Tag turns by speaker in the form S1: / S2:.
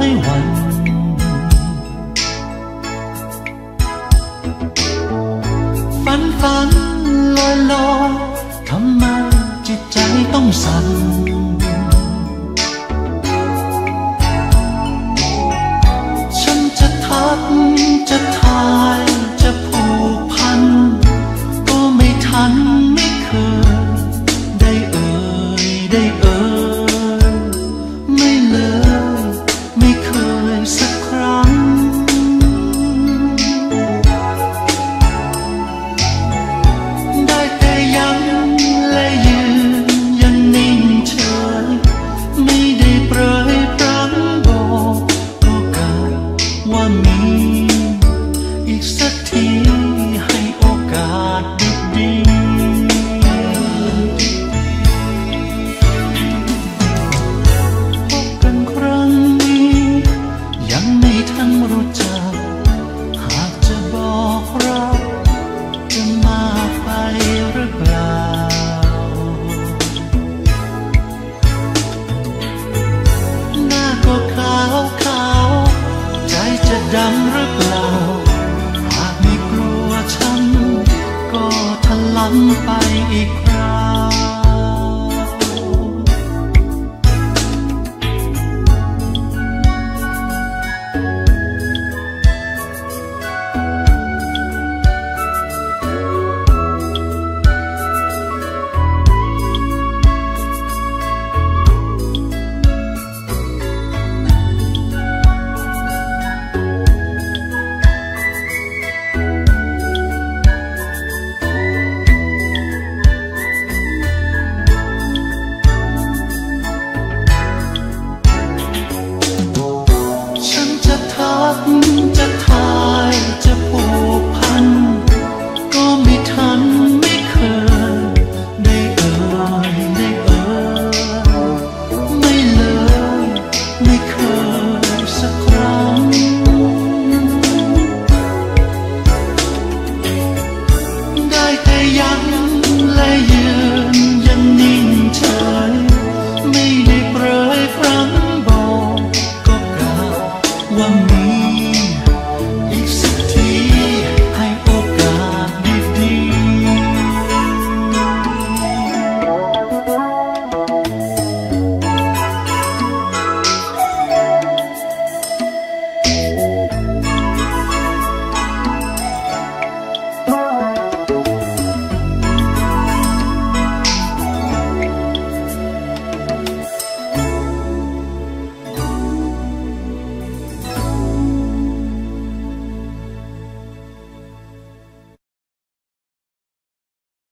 S1: หวั่นฝันลอยทำไมจิตใจต้องสั่นฉันจะทักจะทายจะผูกพันก็ไม่ทันไม่เคยได้เอ่ยไม่เลยไม่เคยสักครั้งได้แต่ย้ำและยืนยันนิ่งเฉยไม่ได้เปรยปรังบอกโอกาสว่ามีอีกสักทีให้โอกาสดีพบกันครั้งนี้ยังไม่ทันรู้จักหากจะบอกรักจะมากไปหรือเปล่าหน้าก็ขาวใจจะดำหรือเปล่าหากไม่กลัวฉันก็ทะลันไปอีกคราวจะทายจะผูกพันก็ไม่ทันไม่เคยได้เอ่ยไม่เลยไม่เคยสักครั้งได้แต่ย้ำและ